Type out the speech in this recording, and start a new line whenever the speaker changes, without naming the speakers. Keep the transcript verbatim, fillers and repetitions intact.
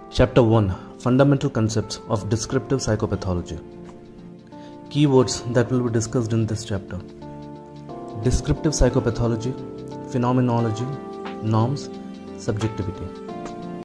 Chapter one. Fundamental Concepts of Descriptive Psychopathology. Keywords that will be discussed in this chapter: Descriptive Psychopathology, Phenomenology, Norms, Subjectivity.